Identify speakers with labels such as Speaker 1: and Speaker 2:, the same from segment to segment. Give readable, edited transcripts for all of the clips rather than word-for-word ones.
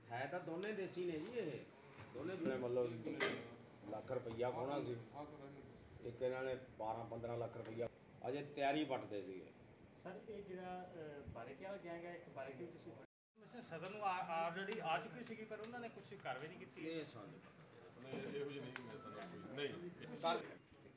Speaker 1: है तो दोने देसी ने जी, ये दोने मतलब ਲੱਖ ਰੁਪਈਆ ਖੋਣਾ ਸੀ। ਇੱਕ ਇਹਨਾਂ ਨੇ 12-15 ਲੱਖ ਰੁਪਈਆ ਅਜੇ ਤਿਆਰੀ ਪੱਟਦੇ ਸੀਗੇ।
Speaker 2: ਸਰ ਇਹ ਜਿਹੜਾ ਬਾਰੇਕੇ ਵਾਲਾ ਗੈਂਗ ਹੈ, ਇੱਕ ਬਾਰੇਕੇ ਵਿੱਚ ਤੁਸੀਂ ਸਦਰ ਨੂੰ ਆਲਰੇਡੀ ਆ ਚੁੱਕੀ ਸੀਗੀ, ਪਰ ਉਹਨਾਂ ਨੇ ਕੁਝ ਕਾਰਵਾਈ ਨਹੀਂ ਕੀਤੀ।
Speaker 1: ਇਹ ਸਾਨੂੰ
Speaker 3: ਇਹੋ ਜਿਹੀ ਨਹੀਂ ਨਹੀਂ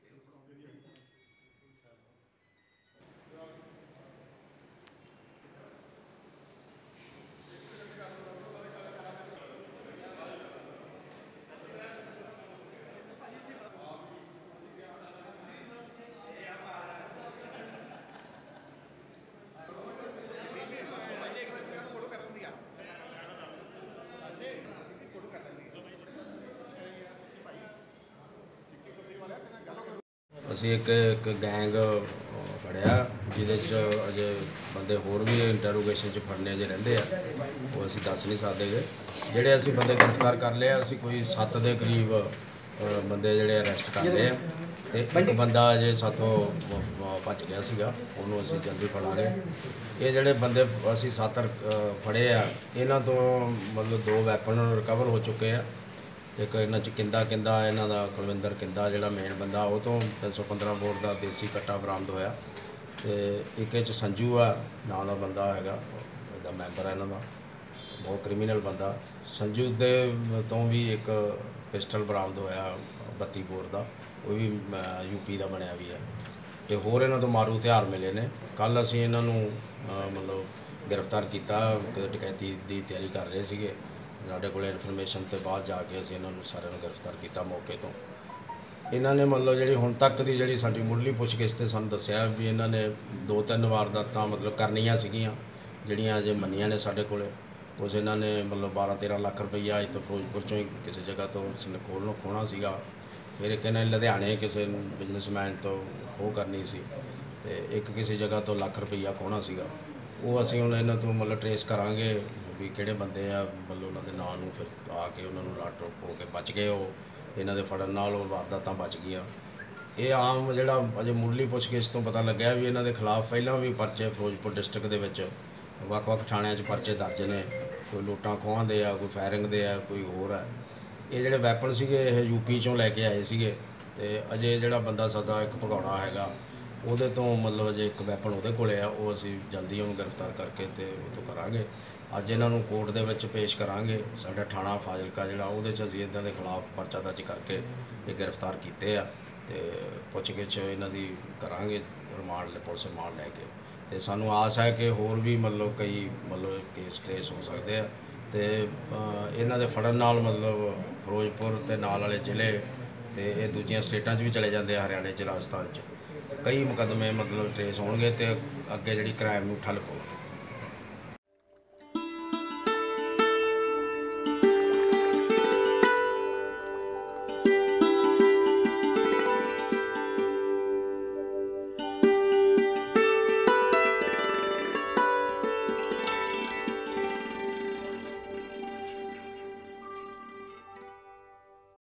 Speaker 1: ਅਸੀਂ ਇੱਕ ਗੈਂਗ ਫੜਿਆ ਜਿਹਦੇ 'ਚ ਅਜੇ ਬੰਦੇ ਹੋਰ ਵੀ ਇੰਟਰੋਗੇਸ਼ਨ 'ਚ ਫੜਨੇ ਅਜੇ ਰਹਿੰਦੇ ਆ, ਉਹ ਅਸੀਂ ਦੱਸ ਨਹੀਂ ਸਕਦੇ ਗੇ। ਜਿਹੜੇ ਅਸੀਂ ਬੰਦੇ ਗ੍ਰਿਫਤਾਰ ਕਰ ਲਏ ਆ, ਅਸੀਂ ਕੋਈ 7 ਦੇ ਕਰੀਬ ਬੰਦੇ ਜਿਹੜੇ ਅਰੈਸਟ ਕਰ ਲਏ ਆ, ਤੇ ਇੱਕ ਬੰਦਾ ਅਜੇ ਸਾਥੋਂ ਭੱਜ ਗਿਆ ਸੀਗਾ, ਉਹਨੂੰ ਅਸੀਂ ਜਲਦੀ ਫੜਾਂਗੇ। ਇਹ ਜਿਹੜੇ ਬੰਦੇ ਅਸੀਂ 7 ਫੜੇ ਆ, ਇਹਨਾਂ ਤੋਂ ਮਤਲਬ 2 ਵੈਪਨ ਰਿਕਵਰ ਹੋ ਚੁੱਕੇ ਆ। ਇੱਕ ਇਹਨਾਂ 'ਚ ਕਿੰਦਾ ਇਹਨਾਂ ਦਾ ਕੁਲਵਿੰਦਰ ਕਿੰਦਾ ਜਿਹੜਾ ਮੇਨ ਬੰਦਾ, ਉਹ ਤੋਂ 315 ਬੋਰ ਦਾ ਦੇਸੀ ਕੱਟਾ ਬਰਾਮਦ ਹੋਇਆ। ਅਤੇ ਇੱਕ ਇਹ 'ਚ ਸੰਜੂ ਆ ਨਾਂ ਦਾ ਬੰਦਾ ਹੈਗਾ, ਇਹਦਾ ਮੈਂਬਰ ਹੈ ਇਹਨਾਂ ਦਾ, ਬਹੁਤ ਕ੍ਰਿਮੀਨਲ ਬੰਦਾ। ਸੰਜੂ ਦੇ ਤੋਂ ਵੀ ਇੱਕ ਪਿਸਟਲ ਬਰਾਮਦ ਹੋਇਆ 32 ਬੋਰ ਦਾ, ਉਹ ਵੀ ਯੂਪੀ ਦਾ ਬਣਿਆ ਵੀ ਹੈ। ਅਤੇ ਹੋਰ ਇਹਨਾਂ ਤੋਂ ਮਾਰੂ ਹਥਿਆਰ ਮਿਲੇ ਨੇ। ਕੱਲ੍ਹ ਅਸੀਂ ਇਹਨਾਂ ਨੂੰ ਮਤਲਬ ਗ੍ਰਿਫਤਾਰ ਕੀਤਾ, ਡਕੈਤੀ ਦੀ ਤਿਆਰੀ ਕਰ ਰਹੇ ਸੀਗੇ। ਸਾਡੇ ਕੋਲ ਇਨਫੋਰਮੇਸ਼ਨ ਤੇ ਬਾਅਦ ਜਾ ਕੇ ਅਸੀਂ ਇਹਨਾਂ ਨੂੰ ਸਾਰਿਆਂ ਨੂੰ ਗ੍ਰਿਫਤਾਰ ਕੀਤਾ ਮੌਕੇ ਤੋਂ। ਇਹਨਾਂ ਨੇ ਮਤਲਬ ਜਿਹੜੀ ਹੁਣ ਤੱਕ ਦੀ ਜਿਹੜੀ ਸਾਡੀ ਮੁੱਢਲੀ ਪੁੱਛਗਿੱਛ ਤੇ ਸਾਨੂੰ ਦੱਸਿਆ ਵੀ ਇਹਨਾਂ ਨੇ 2-3 ਵਾਰਦਾਤਾਂ ਮਤਲਬ ਕਰਨੀਆਂ ਸੀਗੀਆਂ, ਜਿਹੜੀਆਂ ਅਜੇ ਮੰਨੀਆਂ ਨੇ ਸਾਡੇ ਕੋਲ। ਕੁਝ ਇਹਨਾਂ ਨੇ ਮਤਲਬ 12-13 ਲੱਖ ਰੁਪਈਆ ਇੱਥੋਂ ਫਿਰੋਜ਼ਪੁਰ 'ਚੋਂ ਹੀ ਕਿਸੇ ਜਗ੍ਹਾ ਤੋਂ ਕੋਲ ਨੂੰ ਖੋਹਣਾ ਸੀਗਾ। ਫਿਰ ਇੱਕ ਇਹਨਾਂ ਨੇ ਲੁਧਿਆਣੇ ਕਿਸੇ ਬਿਜ਼ਨਸਮੈਨ ਤੋਂ ਖੋਹ ਕਰਨੀ ਸੀ, ਅਤੇ ਇੱਕ ਕਿਸੇ ਜਗ੍ਹਾ ਤੋਂ ਲੱਖ ਰੁਪਈਆ ਖੋਹਣਾ ਸੀਗਾ। ਉਹ ਅਸੀਂ ਹੁਣ ਇਹਨਾਂ ਤੋਂ ਮਤਲਬ ਟਰੇਸ ਕਰਾਂਗੇ ਵੀ ਕਿਹੜੇ ਬੰਦੇ ਆ, ਮਤਲਬ ਉਹਨਾਂ ਦੇ ਨਾਂ ਨੂੰ ਫਿਰ ਆ ਕੇ ਉਹਨਾਂ ਨੂੰ ਰਾਟ ਰੋਕ ਹੋ ਕੇ ਬਚ ਗਏ। ਉਹ ਇਹਨਾਂ ਦੇ ਫੜਨ ਨਾਲ ਉਹ ਵਾਰਦਾਤਾਂ ਬਚ ਗਈਆਂ। ਇਹ ਆਮ ਜਿਹੜਾ ਅਜੇ ਮੁੱਢਲੀ ਪੁੱਛਗਿੱਛ ਤੋਂ ਪਤਾ ਲੱਗਿਆ ਵੀ ਇਹਨਾਂ ਦੇ ਖਿਲਾਫ ਪਹਿਲਾਂ ਵੀ ਪਰਚੇ ਫਿਰੋਜ਼ਪੁਰ ਡਿਸਟ੍ਰਿਕਟ ਦੇ ਵਿੱਚ ਵੱਖ-ਵੱਖ ਥਾਣਿਆਂ 'ਚ ਪਰਚੇ ਦਰਜ ਨੇ। ਕੋਈ ਲੁੱਟਾਂ ਖੋਹਾਂ ਦੇ ਆ, ਕੋਈ ਫਾਇਰਿੰਗ ਦੇ ਆ, ਕੋਈ ਹੋਰ ਆ। ਇਹ ਜਿਹੜੇ ਵੈਪਨ ਸੀਗੇ ਇਹ ਯੂਪੀ 'ਚੋਂ ਲੈ ਕੇ ਆਏ ਸੀਗੇ, ਅਤੇ ਅਜੇ ਜਿਹੜਾ ਬੰਦਾ ਸਾਡਾ ਇੱਕ ਭਗੌੜਾ ਹੈਗਾ, ਉਹਦੇ ਤੋਂ ਮਤਲਬ ਅਜੇ ਇੱਕ ਵੈਪਨ ਉਹਦੇ ਕੋਲ ਆ, ਉਹ ਅਸੀਂ ਜਲਦੀ ਉਹਨੂੰ ਗ੍ਰਿਫਤਾਰ ਕਰਕੇ ਅਤੇ ਉਹ ਤੋਂ ਕਰਾਂਗੇ। ਅੱਜ ਇਹਨਾਂ ਨੂੰ ਕੋਰਟ ਦੇ ਵਿੱਚ ਪੇਸ਼ ਕਰਾਂਗੇ। ਸਾਡਾ ਥਾਣਾ ਫਾਜ਼ਿਲਕਾ ਜਿਹੜਾ, ਉਹਦੇ 'ਚ ਅਸੀਂ ਇੱਦਾਂ ਦੇ ਖਿਲਾਫ ਪਰਚਾ ਦਰਜ ਕਰਕੇ ਇਹ ਗ੍ਰਿਫਤਾਰ ਕੀਤੇ ਆ, ਅਤੇ ਪੁੱਛਗਿੱਛ ਇਹਨਾਂ ਦੀ ਕਰਾਂਗੇ ਰਿਮਾਂਡ ਪੁਲਿਸ ਰਿਮਾਂਡ ਲੈ ਕੇ। ਅਤੇ ਸਾਨੂੰ ਆਸ ਹੈ ਕਿ ਹੋਰ ਵੀ ਮਤਲਬ ਕਈ ਮਤਲਬ ਕੇਸ ਟਰੇਸ ਹੋ ਸਕਦੇ ਆ, ਅਤੇ ਇਹਨਾਂ ਦੇ ਫੜਨ ਨਾਲ ਮਤਲਬ ਫਿਰੋਜ਼ਪੁਰ ਅਤੇ ਨਾਲ ਵਾਲੇ ਜ਼ਿਲ੍ਹੇ ਅਤੇ ਇਹ ਦੂਜੀਆਂ ਸਟੇਟਾਂ 'ਚ ਵੀ ਚਲੇ ਜਾਂਦੇ ਆ, ਹਰਿਆਣੇ 'ਚ, ਰਾਜਸਥਾਨ 'ਚ ਕਈ ਮੁਕੱਦਮੇ ਮਤਲਬ ਟਰੇਸ ਹੋਣਗੇ, ਅਤੇ ਅੱਗੇ ਜਿਹੜੀ ਕ੍ਰਾਈਮ ਨੂੰ ਠੱਲ ਪਊਗੀ।